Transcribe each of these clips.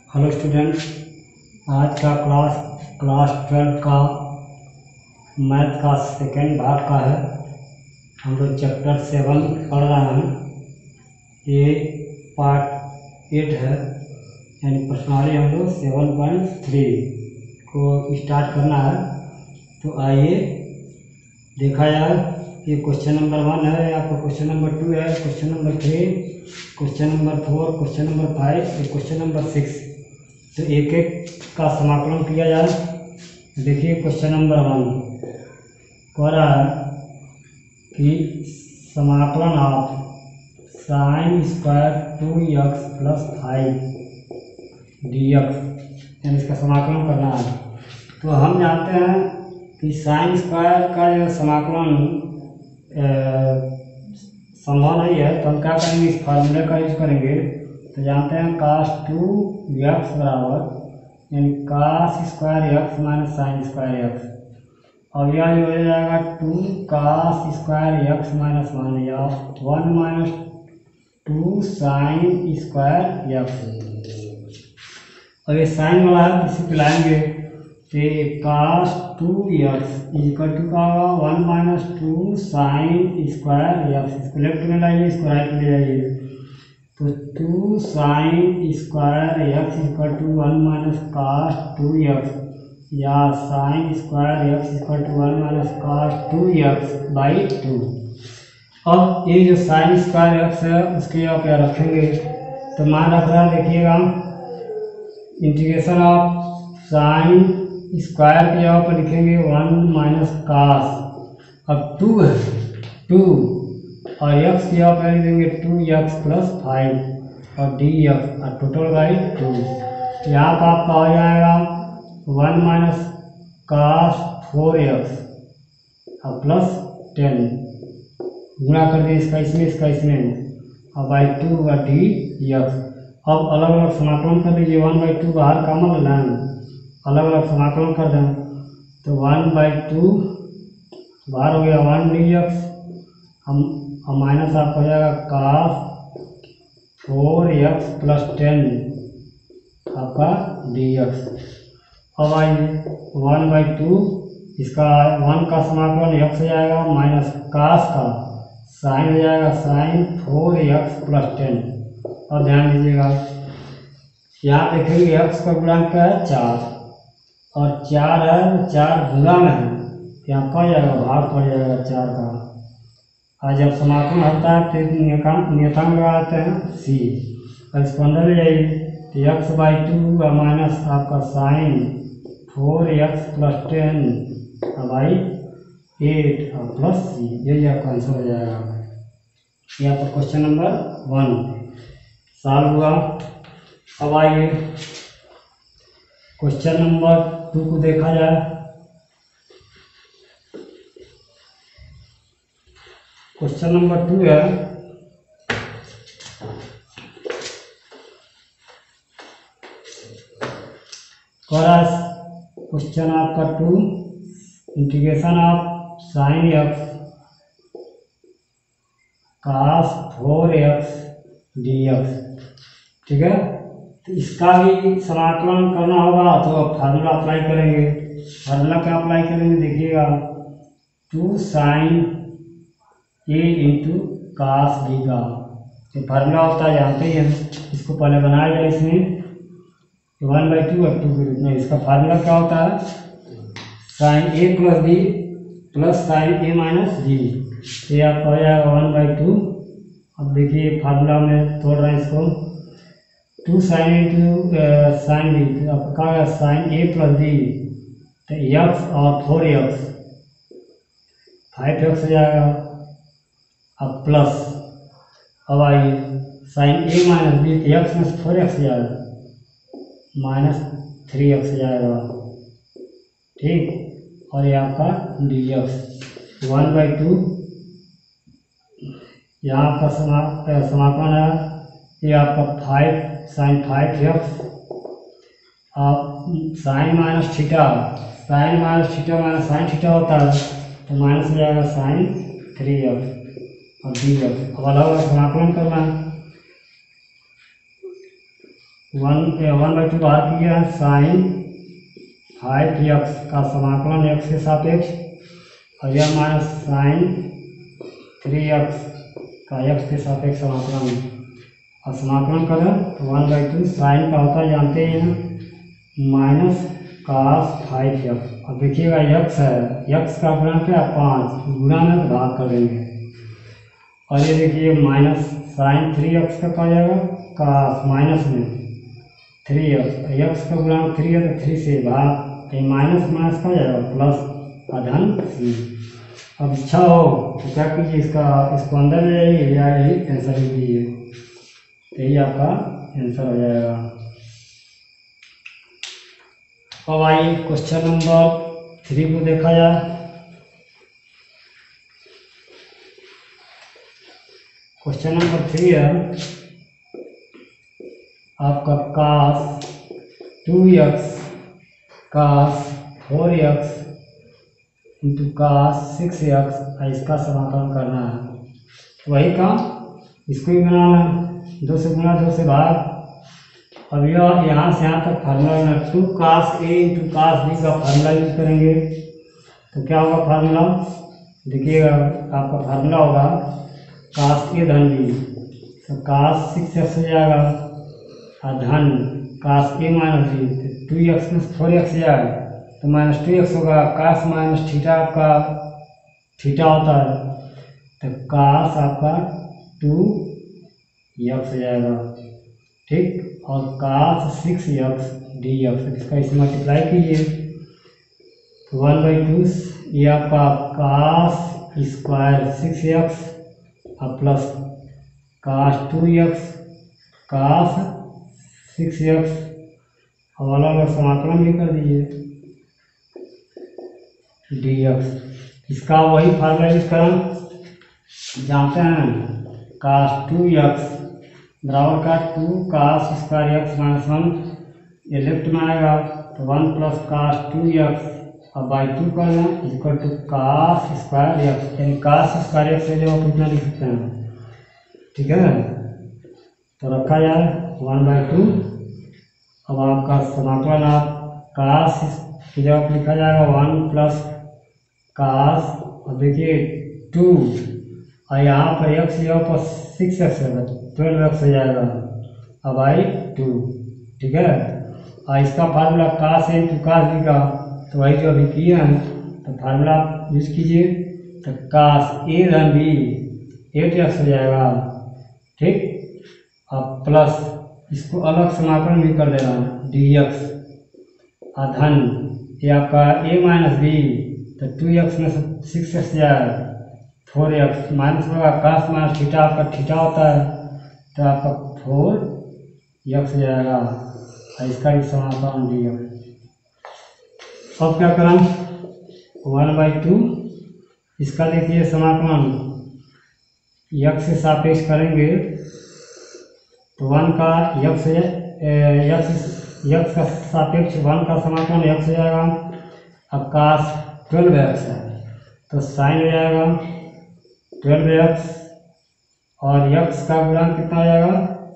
Hello students, आज का class 12 का मैथ का सेकेंड भाग का है। हम लोग चैप्टर 7 पढ़ रहे हैं। ये पार्ट 8 है, यानी पर्सनली हम लोग 7.3 को स्टार्ट करना है। तो आइए देखा जाए। ये क्वेश्चन नंबर 1 है, यहाँ पर क्वेश्चन नंबर 2 है, question number 3, question number 4, question number 5 और क्वेश्चन नंबर 6। तो एक एक का समाकलन किया जाए। देखिए क्वेश्चन नंबर 1 कह रहा है कि समाकलन of sine square 2x plus 5 dx, यानी इसका समाकलन करना है। तो हम जानते हैं कि साइन स्क्वायर का जो समाकलन संभव नहीं है, तो हम क्या करेंगे, इस फार्मूले का यूज करेंगे। तो जानते हैं cos 2x बराबर, यानी cos square x minus sine square x। अब यह जो हो जाएगा 2 cos स्क्वायर x माइनस 1 या 1 माइनस 2 साइन स्क्वायर x। अब ये साइन वाला है, इसी पे लाएंगे तो cos 2x इक्वल टू का होगा 1 माइनस 2 साइन स्क्वायर x। इसको लेफ्ट में लाइए, इसको राइट में ले जाइए। तो 2 sine square x equal to 1 minus cos 2x या sine square x equal to 1 minus cos 2x by 2। अब ये जो साइन स्क्वायर x है उसके यहाँ पे रखेंगे। तो मान रख रहा है, देखिएगा इंटीग्रेशन ऑफ साइन स्क्वायर के यहाँ पर लिखेंगे 1 माइनस cos। अब 2 है, 2 और x की यहाँ पर लिख देंगे 2x प्लस 5 और dx और टोटल बाई 2। यहाँ पर आपका हो जाएगा 1 माइनस cos 4x और प्लस 10, गुणा कर दिए इसका इसमें और बाई 2 और dx। अब अलग अलग समाकलन कर दीजिए। 1/2 बाहर कॉमन ले लें, अलग अलग समाकलन कर दें। तो 1/2 बाहर हो गया 1 dx, हम माइनस आपका हो जाएगा cos 4x प्लस 10 आपका dx। अब आइए 1/2, इसका 1 का समाकलन x हो जाएगा माइनस cos का साइन हो जाएगा साइन 4x प्लस 10। और ध्यान दीजिएगा, यहाँ देखेंगे x का गुणांक है 4 और 4 है, 4 गुणा में है, यहाँ पड़ जाएगा, भाग पड़ जाएगा 4 का। और जब समाकलन होता है तो नियतांक लगाते हैं c और इसको अंदर ले जाइए। तो x/2 और माइनस आपका साइन 4x प्लस 10 बाई 8 और प्लस c, यही आपका आंसर हो जाएगा। यहाँ पर क्वेश्चन नंबर 1 सॉल्व हुआ। अब आइए क्वेश्चन नंबर 2 को देखा जाए। क्वेश्चन नंबर 2 है, क्वेश्चन आपका 2, integration of sine x cos 4x dx। ठीक है, तो इसका भी समाकलन करना होगा तो अब फार्मूला अप्लाई करेंगे। फार्मूला क्या अप्लाई करेंगे, देखिएगा 2 sine a into cos b का ये फार्मूला होता है, जानते ही हैं। इसको पहले बनाया जाए, इसमें 1/2 और 2 के रूप में। इसका फार्मूला क्या होता है, sine a plus b plus sine a minus b। ये आपका हो जाएगा 1/2। अब देखिए फार्मूला में तोड़ रहे हैं इसको, 2 साइन इंटू साइन बी, आपका क्या होगा साइन a प्लस b, तो x और 4x 5x हो जाएगा। अब प्लस, अब आइए साइन a माइनस b, तो x में से 4x हो जाएगा, माइनस 3x हो जाएगा। ठीक, और ये आपका dx 1/2। यहाँ आपका समाकलन है, ये आपका 5 साइन 5x, आप sine minus theta, sine minus theta minus sine theta होता है, तो माइनस हो जाएगा साइन 3x और dx। अब अलग अलग समाकलन करना है। 1/2 बाहर किया है, साइन 5x का समाकलन x के सापेक्ष, और यह माइनस साइन 3x का x के सापेक्ष समाकलन, और समाकलन करें तो 1/2 साइन का होता है जानते हैं माइनस cos 5x। अब देखिएगा x है, x का गुणा क्या 5, गुणा में तो भाग कर देंगे, और ये देखिए माइनस साइन 3x का कहा जाएगा cos माइनस में 3x, x का गुणा 3 है तो 3 से भाग, ये माइनस माइनस का जाएगा प्लस अधन c। अब इच्छा हो तो क्या कीजिए, इसको अंदर ले जाइए या यही आंसर लिख दीजिए, तो यही आपका आंसर हो जाएगा। अब आइए क्वेश्चन नंबर 3 को देखा जाए। क्वेश्चन नंबर 3 है आपका cos 2x cos 4x into cos 6x, इसका समाकलन करना है। वही काम इसको भी बनाना है, 2 से गुणा 2 से भाग। अब यह यहाँ से यहाँ तक फार्मूला में 2 cos a into cos b का फार्मूला यूज करेंगे, तो क्या होगा फार्मूला, देखिएगा आपका फार्मूला होगा cos a धन b, तो cos 6x हो जाएगा, और धन cos a माइनस b, तो 2x में 4x जाएगा तो माइनस 2x होगा, cos माइनस थीटा आपका थीटा होता है, तो cos आपका 2x हो जाएगा, ठीक, और cos 6x dx, इसका इसे मल्टीप्लाई कीजिए तो 1/2 ये आपका cos स्क्वायर 6x और plus cos 2x cos 6x, और अलग अलग समाकलन भी कर दीजिए dx। इसका वही फार्मूला यूज करें जानते हैं, cos 2x बराबर का 2 cos स्क्वायर x माइनस 1, ये लेफ्ट में आएगा तो 1 प्लस cos 2x और बाई 2 कर दें equal to cos square x, यानी cos स्क्वायर x से जो आप कितना लिख सकते हैं, ठीक है। तो रखा जाए 1/2। अब आपका समाकलन आप cos की जगह लिखा जाएगा 1 प्लस cos, और देखिए 2, और यहाँ पर x जगह पर 6x है 12x हो जाएगा, अब आई 2, ठीक है। और इसका formula cos a into cos b का, तो वही जो अभी किए हैं, तो फार्मूला यूज कीजिए, तो cos a धन b 8x हो जाएगा, ठीक, अब प्लस इसको अलग समाकलन भी कर देना dx, और धन ये आपका a माइनस b, तो 2x में 6x जाएगा 4x, माइनस होगा cos माइनस थीटा आपका थीटा होता है, तो आपका 4x जाएगा, और इसका भी समाकलन dx। अब क्या करें 1/2, इसका देखिए समाकलन x से सापेक्ष करेंगे तो 1 का x का सापेक्ष 1 का समाकलन x हो जाएगा, अब cos 12x है तो साइन हो जाएगा 12x, और x का गुणांक कितना हो जाएगा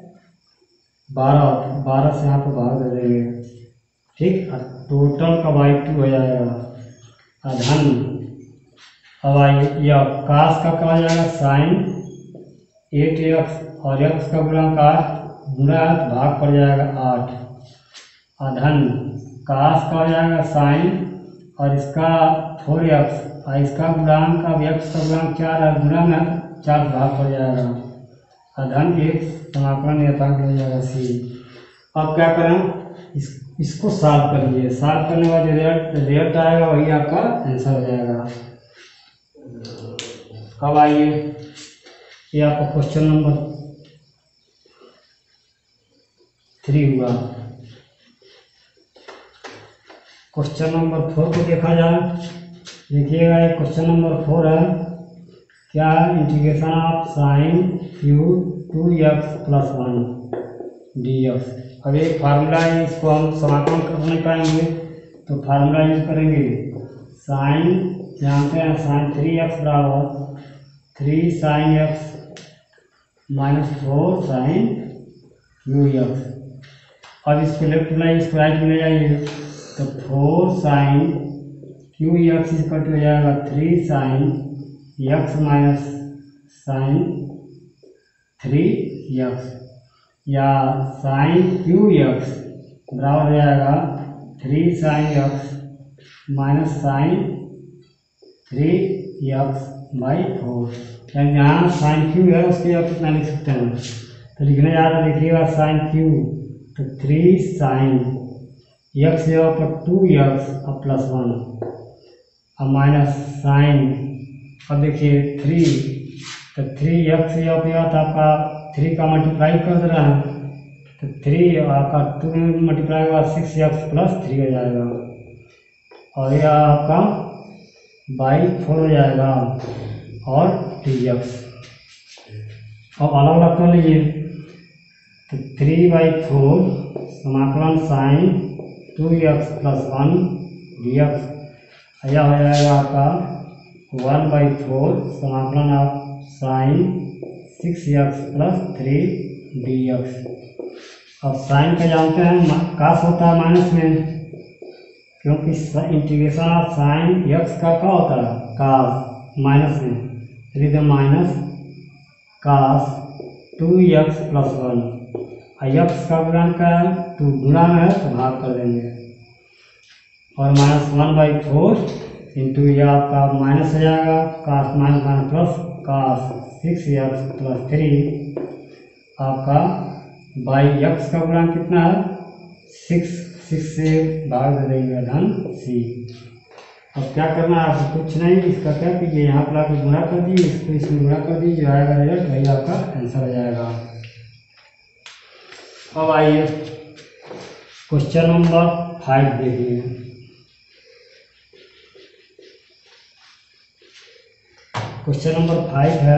12 से यहाँ पर भाग दे देंगे, ठीक, और टोटल का बाई 2 हो जाएगा, और धन अब यह cos का क्या हो जाएगा साइन 8x, और x का गुणांक 8 गुणा तो भाग पड़ जाएगा 8, और धन cos का हो जाएगा साइन, और इसका 4x, और इसका गुणांक अब x का गुणांक 4 है, गुणा में 4 भाग पड़ जाएगा, और धन 1 समाकलन यथांक हो जाएगा c। अब क्या करें इसको सॉल्व कर लीजिए, सॉल्व करने के बाद जो रिजल्ट आएगा वही आपका आंसर हो जाएगा। अब आइए ये आपका क्वेश्चन नंबर 3 हुआ। क्वेश्चन नंबर 4 को देखा जाए, देखिएगा ये क्वेश्चन नंबर 4 है, क्या integration of sine cube 2x plus 1 dx। अब एक फार्मूला है, इसको हम समाकलन कर नहीं पाएंगे तो फार्मूला यूज करेंगे, साइन जानते हैं साइन 3x बराबर 3 sine x minus 4 sine cube x. अब इसको लेफ्ट में इसको राइट में ले जाइए तो 4 sine cube x equal to हो जाएगा 3 sine x minus sine 3x, या साइन क्यू एक्स बराबर हो जाएगा 3 sine x minus sine 3x by 4। यानी यहाँ साइन क्यू है उसके आप कितना लिख सकते हैं, तो लिखने जा रहा है देखिएगा साइन क्यू तो 3 साइन एक्स जगह पर 2x और प्लस 1 और माइनस साइन, अब देखिए 3 तो 3x जगह पर आता आपका 3 का मल्टीप्लाई कर दे रहा है तो 3 आपका 2 में मल्टीप्लाई होगा 6x प्लस 3 हो जाएगा और यह आपका बाई 4 हो जाएगा और dx। अब अलग अलग कर लीजिए तो 3/4 समाकलन साइन 2x प्लस 1 dx, यह हो जाएगा आपका 1/4 समाकलन आप साइन 6x प्लस 3 dx। अब साइन का जानते हैं कास होता है माइनस में, क्योंकि इंटीग्रेशन ऑफ साइन एक्स का क्या होता है कास माइनस में, तो माइनस कास 2x प्लस 1 और एक्स का गुणन का 2 गुणा में है तो भाग कर देंगे और माइनस 1/4 इंटू यह आपका माइनस हो जाएगा cos minus minus plus cos 6x plus 3 आपका बाई एक्स का गुणन कितना है 6 से भाग दे देंगे धन c। अब क्या करना है आपको कुछ नहीं, इसका क्या कीजिए यहाँ पर आकर गुणा कर दीजिए, इसको इसमें गुणा कर दीजिए, जो आएगा रिजल्ट वही आपका आंसर हो जाएगा। अब आइए क्वेश्चन नंबर 5 देखिए। क्वेश्चन नंबर 5 है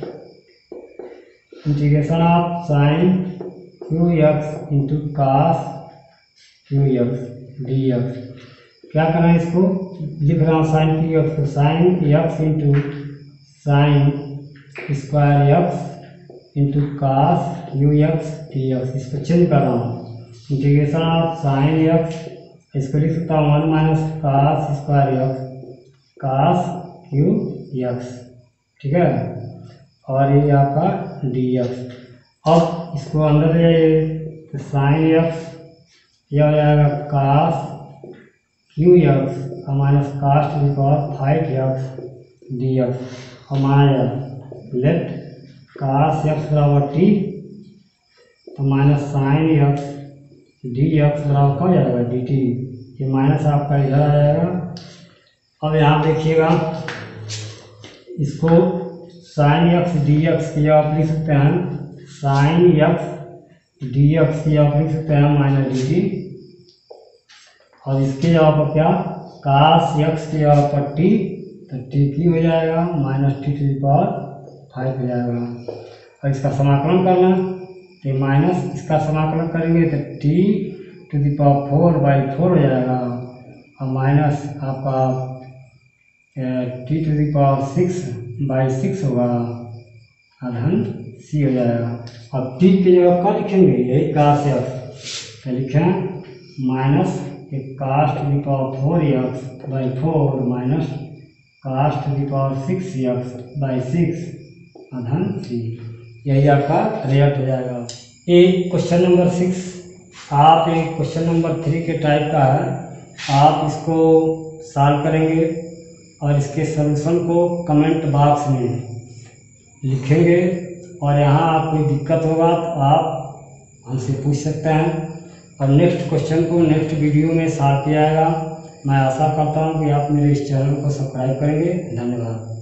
integration of sine cube x into cos cube x d x. क्या करना है, इसको लिख रहा हूँ साइन क्यू एक्स को sine x into sine square x into cos cube x d x, इसको चेंज कर रहा हूँ। इंटीग्रेशन ऑफ साइन एक्स इसको लिख सकता हूँ 1 minus cos square x cos cube x, ठीक है, और ये आपका डी एक्स। अब इसको अंदर ले जाइए तो साइन एक्स यह हो जाएगा कास क्यू एक्स और minus cos to the power 5x d x और माइनस लेट कास एक्स बराबर टी तो minus sine x d x बराबर क्या हो जाएगा डी टी, ये माइनस आपका इधर आ जाएगा। अब यहाँ देखिएगा इसको साइन एक्स डी एक्स की आप लिख सकते हैं साइन एक्स डी एक्स की आप लिख सकते हैं माइनस डी टी, और इसके जगह पर क्या कास एक्स की जगह पर टी तो टी की हो जाएगा minus t to the power 5 हो जाएगा। और इसका समाकलन करना तो माइनस इसका समाकलन करेंगे तो टी टू द पावर 4/4 हो जाएगा और माइनस आपका टी टू द पावर 6/6 होगा धन सी हो जाएगा। अब टी की जगह क्या लिखेंगे यही कास एक्स तो लिखें minus cos to the power 4x/4 minus cos to the power 6x/6 धन सी, यही आपका रिजल्ट हो जाएगा। ये क्वेश्चन नंबर 6 आप एक क्वेश्चन नंबर 3 के टाइप का है, आप इसको सॉल्व करेंगे और इसके सलूशन को कमेंट बॉक्स में लिखेंगे और यहाँ आप कोई दिक्कत होगा तो आप हमसे पूछ सकते हैं और नेक्स्ट क्वेश्चन को नेक्स्ट वीडियो में सॉल्व किया जाएगा। मैं आशा करता हूँ कि आप मेरे इस चैनल को सब्सक्राइब करेंगे। धन्यवाद।